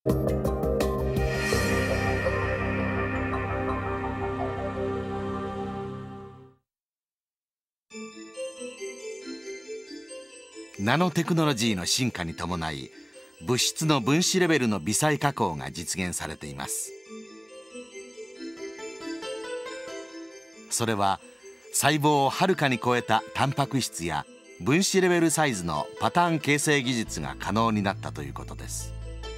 ナノテクノロジーの進化に伴い、物質の分子レベルの微細加工が実現されています。それは細胞をはるかに超えたタンパク質や分子レベルサイズのパターン形成技術が可能になったということです。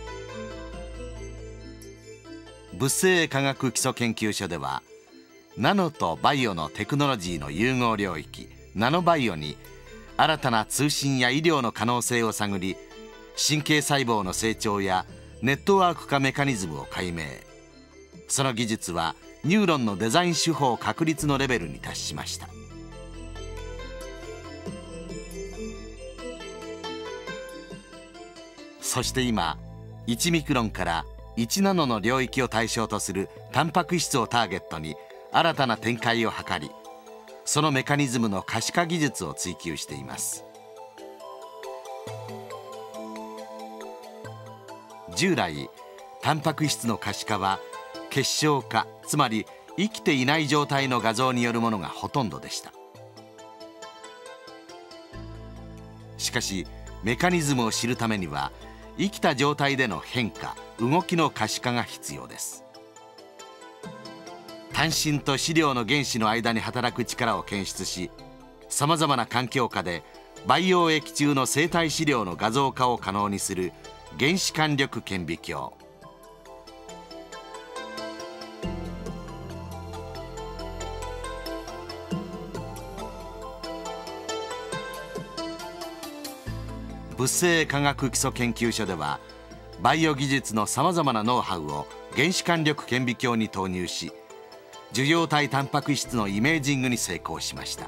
物性科学基礎研究所では、ナノとバイオのテクノロジーの融合領域ナノバイオに新たな通信や医療の可能性を探り、神経細胞の成長やネットワーク化メカニズムを解明。その技術はニューロンのデザイン手法確立のレベルに達しました。そして今、1ミクロンから1ナノの領域を対象とするタンパク質をターゲットに新たな展開を図り、そのメカニズムの可視化技術を追求しています。従来、タンパク質の可視化は結晶化、つまり生きていない状態の画像によるものがほとんどでした。しかしメカニズムを知るためには、生きた状態での変化、動きの可視化が必要です。単身と資料の原子の間に働く力を検出し、さまざまな環境下で培養液中の生体資料の画像化を可能にする原子間力顕微鏡。物性科学基礎研究所では、バイオ技術のさまざまなノウハウを原子間力顕微鏡に投入し、受容体タンパク質のイメージングに成功しました。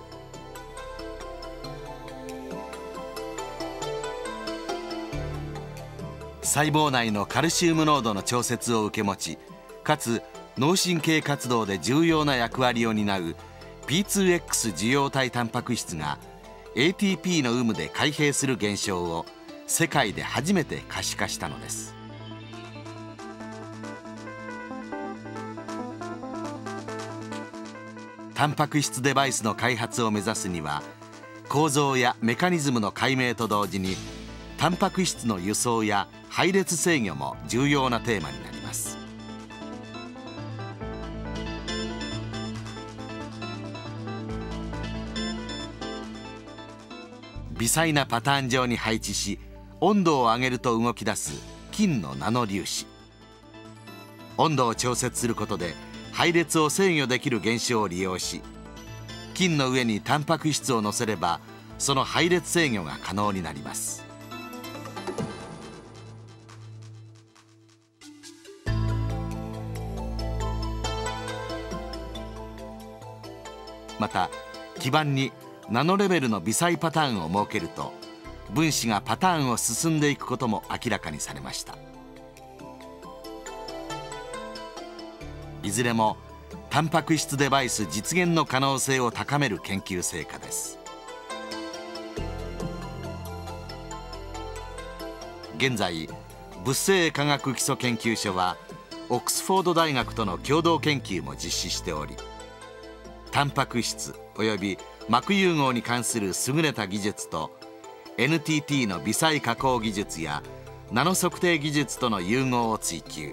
細胞内のカルシウム濃度の調節を受け持ち、かつ脳神経活動で重要な役割を担う P2X 受容体タンパク質が ATP の有無で開閉する現象を世界で初めて可視化したのです。タンパク質デバイスの開発を目指すには、構造やメカニズムの解明と同時にタンパク質の輸送や配列制御も重要なテーマになります。微細なパターン上に配置し、温度を上げると動き出す金のナノ粒子。温度を調節することで配列を制御できる現象を利用し、金の上にタンパク質を乗せればその配列制御が可能になります。また基板にナノレベルの微細パターンを設けると、分子がパターンを進んでいくことも明らかにされました。いずれもタンパク質デバイス実現の可能性を高める研究成果です。現在、物性科学基礎研究所はオックスフォード大学との共同研究も実施しており、タンパク質および膜融合に関する優れた技術と NTT の微細加工技術やナノ測定技術との融合を追求。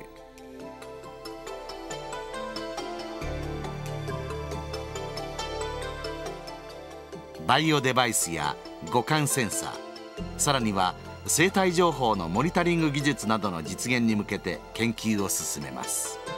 バイオデバイスや五感センサー、さらには生体情報のモニタリング技術などの実現に向けて研究を進めます。